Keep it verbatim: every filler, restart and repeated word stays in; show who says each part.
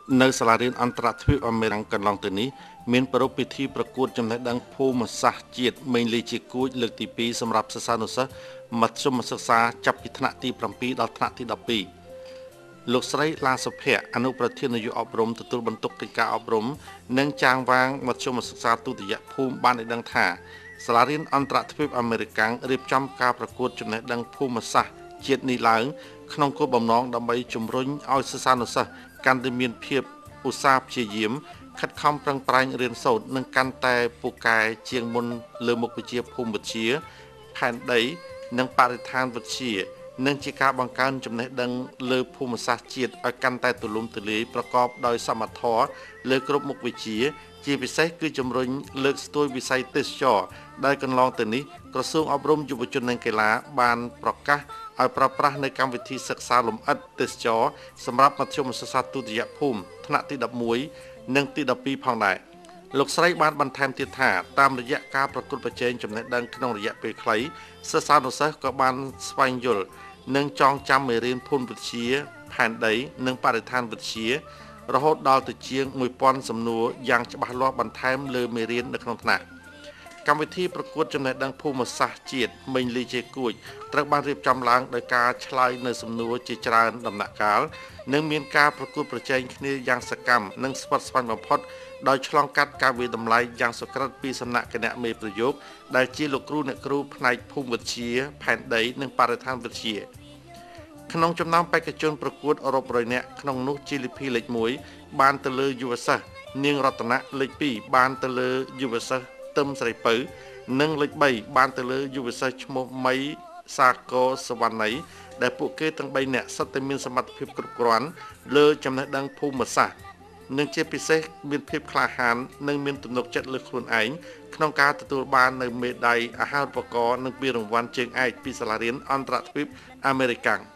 Speaker 1: នៅសាលារៀនអន្តរជាតិអាមេរិកកន្លងទៅនេះមានប្រពៃពិធីប្រកួតចំណេះដឹងភូមិសាស្ត្រជាតិមេញលីជាគួចលើកទីពីរសម្រាប់សិស្សានុសិស្សមធ្យមសិក្សាចាប់ពីថ្នាក់ទីbảyដល់ថ្នាក់ទីដប់ពីរលោកស្រីឡាសុភ័ក្រអនុប្រធាននាយកអប់រំទទួលបន្ទុកកិច្ចការអប់រំនិងចាងវាងមធ្យមសិក្សាទុតិយភូមិបានឲ្យដឹងថាសាលារៀនអន្តរជាតិអាមេរិករៀបចំការប្រកួតចំណេះដឹងភូមិសាស្ត្រជាតិនេះឡើងក្នុងគោលបំណងដើម្បីជំរុញឲ្យសិស្សានុសិស្សកាន់តែមានភាពឧស្សាហ៍ព្យាយាមខិតខំប្រឹងប្រែងរៀនសូត្រនិងកាន់តែពូកែជាងមុនលើមុខវិជ្ជាភូមិវិទ្យាផែនដីនិងបរិស្ថានវិទ្យានិងជាការបង្កើនចំណេះដឹងលើភូមិសាស្ត្រជាតិឲ្យកាន់តែទូលំទូលាយប្រកបដោយសមត្ថភាពលើគ្រប់មុខវិជ្ជាជាពិសេសគឺជំរុញលើកស្ទួយវិស័យទេសចរណ៍ដែលកន្លងទៅនេះក្រសួងអប់រំយុវជននិងកីឡាបានប្រកាសឲ្យប្រើប្រាស់នៅកម្មវិធីសិក្សាលម្អិតទេសចរសម្រាប់មធ្យមសិក្សាទុតិយភូមិថ្នាក់ទី11និងទីដប់ពីរផងដែរលោកស្រីបានបន្ថែមទៀតថាតាមរយៈការប្រកួតប្រជែងចំណេះដឹងក្នុងរយៈពេលខ្លីសិស្សានុសិស្សក៏បានស្វែងយល់និងចងចាំមេរៀនភូមិវិទ្យាផែនដីនិងបរិស្ថានវិទ្យារហូតដល់ទៅជាងមួយពាន់សំណួរយ៉ាងច្បាស់លាស់បន្ថែមលើមេរៀននៅក្នុងថ្នាក់កម្មវិធីប្រកួតចំណេះដឹងភូមិសាស្ត្រជាតិមេញលីជាគួចត្រូវបានរៀបចំឡើងដោយការឆ្លើយនៅសំណួរជាច្រើនដំណាក់កាលនិងមានការប្រកួតប្រជែងគ្នាយ៉ាងសកម្មនិងស្វិតស្វាញបំផុតដោយឆ្លងកាត់ការវិតម្លៃយ៉ាងសុក្រិតពីសំណាក់គណៈមេប្រយោគដែលជាលោកគ្រូអ្នកគ្រូផ្នែកភូមិវិទ្យាផែនដីនិងបរិស្ថានវិទ្យាក្នុងចំណោមបេក្ខជនប្រកួតរាប់រយនាក់ក្នុងនោះជីលីភីលេខមួយបានទៅលើយុវសិស្សនាងរតនៈលេខពីរបានទៅលើយុវសិស្សទឹមស្រីពៅនិងលេខបីបានទៅលើយុវសិស្សឈ្មោះមីសាកោសវណ្ណីដែលពួកគេទាំងបីនាក់សុទ្ធតែមានសមត្ថភាពគ្រប់គ្រាន់លើចំណេះដឹងភូមិសាស្ត្រនិងជាពិសេសមានភាពក្លាហាននិងមានទំនុកចិត្តលើខ្លួនឯងក្នុងការទទួលបាននៅមេដាយអាហារូបករណ៍និងពានរង្វាន់ជើងឯកពីសាលារៀនអន្តរជាតិអាមេរិក